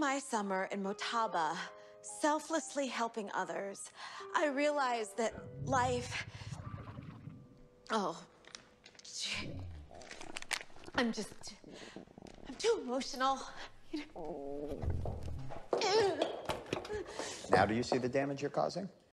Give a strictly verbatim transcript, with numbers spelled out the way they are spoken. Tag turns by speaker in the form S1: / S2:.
S1: my summer in Motaba, selflessly helping others, I realized that life... Oh, I'm just... I'm too emotional.
S2: Now do you see the damage you're causing?